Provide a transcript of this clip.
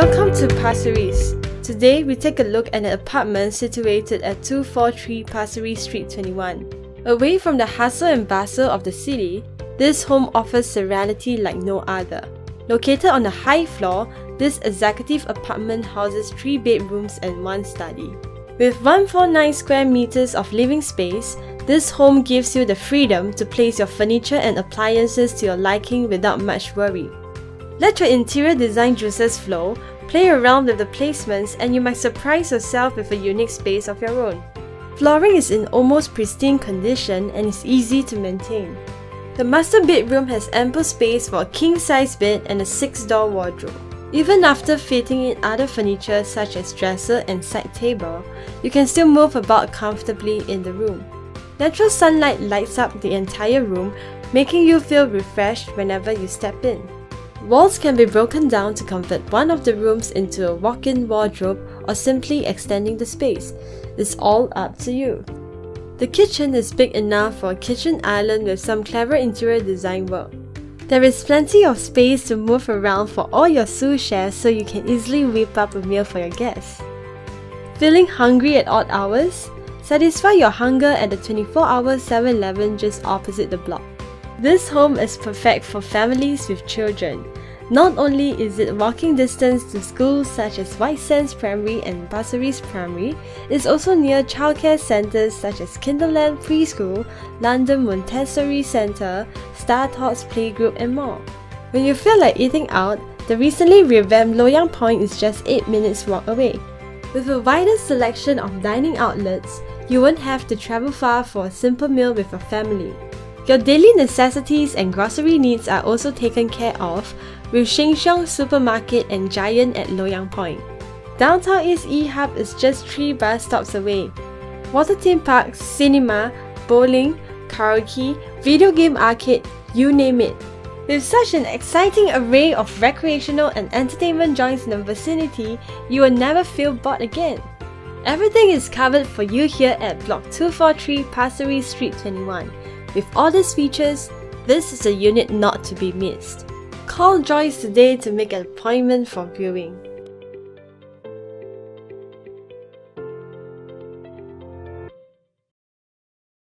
Welcome to Pasir Ris. Today we take a look at an apartment situated at 243 Pasir Ris Street 21. Away from the hustle and bustle of the city, this home offers serenity like no other. Located on a high floor, this executive apartment houses 3 bedrooms and 1 study. With 149 square meters of living space, this home gives you the freedom to place your furniture and appliances to your liking without much worry. Let your interior design juices flow, play around with the placements, and you might surprise yourself with a unique space of your own. Flooring is in almost pristine condition and is easy to maintain. The master bedroom has ample space for a king-size bed and a 6-door wardrobe. Even after fitting in other furniture such as dresser and side table, you can still move about comfortably in the room. Natural sunlight lights up the entire room, making you feel refreshed whenever you step in. Walls can be broken down to convert one of the rooms into a walk-in wardrobe or simply extending the space. It's all up to you. The kitchen is big enough for a kitchen island with some clever interior design work. There is plenty of space to move around for all your sous chefs so you can easily whip up a meal for your guests. Feeling hungry at odd hours? Satisfy your hunger at the 24-hour 7-Eleven just opposite the block. This home is perfect for families with children. Not only is it walking distance to schools such as White Sands Primary and Pasir Ris Primary, it's also near childcare centres such as Kinderland Preschool, London Montessori Centre, Star Tots Playgroup and more. When you feel like eating out, the recently revamped Loyang Point is just 8 minutes walk away. With a wider selection of dining outlets, you won't have to travel far for a simple meal with your family. Your daily necessities and grocery needs are also taken care of with Sheng Siong Supermarket and Giant at Loyang Point. Downtown East E-Hub is just 3 bus stops away. Water theme parks, cinema, bowling, karaoke, video game arcade, you name it. With such an exciting array of recreational and entertainment joints in the vicinity, you will never feel bored again. Everything is covered for you here at Block 243 Pasir Ris Street 21. With all these features, this is a unit not to be missed. Call Joyce today to make an appointment for viewing.